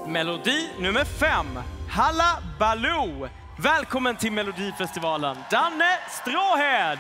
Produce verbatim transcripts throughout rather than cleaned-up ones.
Melodi nummer fem, Hallabaloo. Välkommen till Melodifestivalen, Danne Stråhed.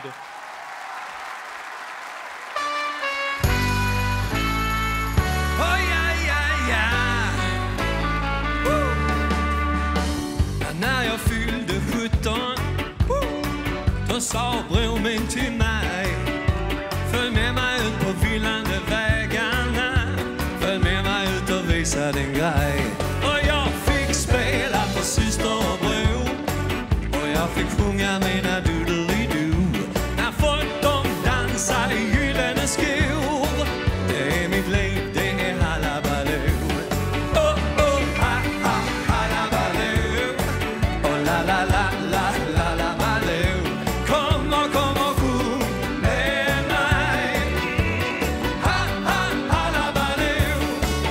Oh, ja, ja, ja. Uh. När jag fyllde sjutton, uh, då sa bror min till mig: följ med mig ut på villande vägarna, följ med mig ut och visa din grej. Och jag fick spela för syster och bror, och jag fick sjunga mina doodly-doo. När folk de dansar i gyllene skor, det är mitt liv, det är Hallabaloo. Oh, oh, ha, ha, Hallabaloo. Oh, la, la, la, la, la, la, baloo. Kom och kom och sjung med mig. Ha, ha, Hallabaloo.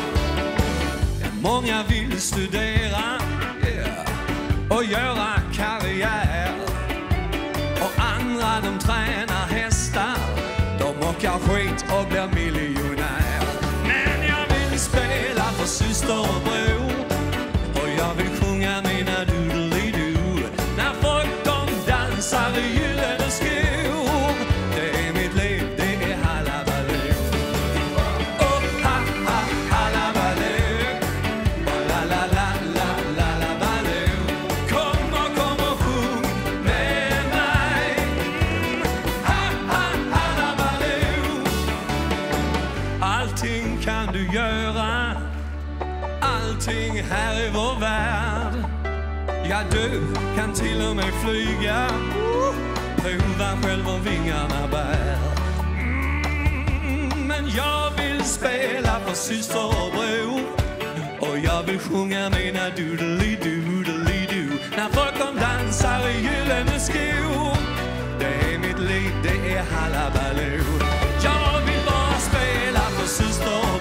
Många vill studera, yeah, och göra karriär. Och andra de tränar hästar, de åker skit och blir miljonär. Men jag vill spela för syster och bror, och jag vill sjunga mina doodly-doo. När folk de dansar i gyllene skor, det är mitt liv, det är Hallabaloo. Oh, ha, ha, Hallabaloo. Oh, la, la, la, la, la, la, baloo. Kom och kom och sjung med mig. Ha, ha, Hallabaloo. Allting kan du göra, allting här i vår värld. Ja, du kan till och med flyga, prova själv om vingarna bär. Mm, men jag vill spela för syster och bror, och jag vill sjunga mina doodly-doodly-doo. När folk de dansar i gyllene skor, det är mitt liv, det är Hallabaloo. Jag vill bara spela för syster och